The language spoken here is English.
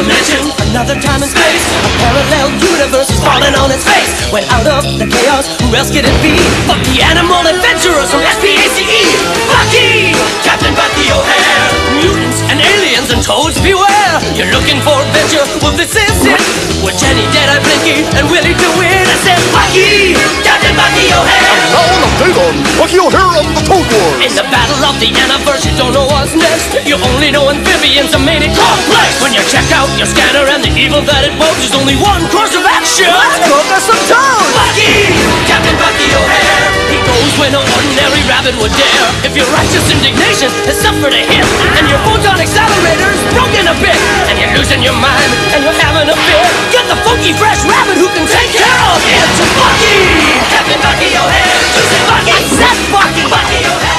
dimension, another time and space. A parallel universe is falling on its face. When out of the chaos, who else could it be? Bucky, animal adventurers from SPACE. Bucky! Captain Bucky O'Hare. Mutants and aliens and toads beware. You're looking for adventure, well this is it. With Jenny, Deadeye, Blinky, and Willie DeWitt. I said Bucky! Captain Bucky O'Hare. Now on update on Bucky O'Hare of the Toad Wars. In the battle of the Universe, you don't know what's next. You only know amphibians are made it complex. When you check out your scanner and the evil that it poses, there's only one course of action. Let's cook us some toads! Bucky! Captain Bucky O'Hare. He goes when no ordinary rabbit would dare. If your righteous indignation has suffered a hit, and your photon accelerator's broken a bit, and you're losing your mind, and you're having a fit, get the funky fresh rabbit who can take care of it. Bucky! Captain Bucky O'Hare. You say Bucky! I said Bucky! Bucky O'Hare.